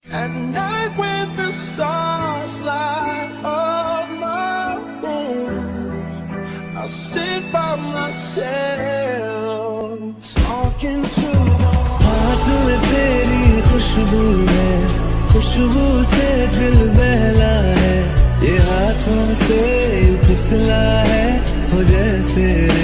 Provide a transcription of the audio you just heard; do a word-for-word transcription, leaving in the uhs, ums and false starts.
At night when the stars light up my room, I sit by myself talking to the हाथ में तेरी खुशबू है, खुशबू से दिल बहला है, ये हाथों से फिसला है हो जैसे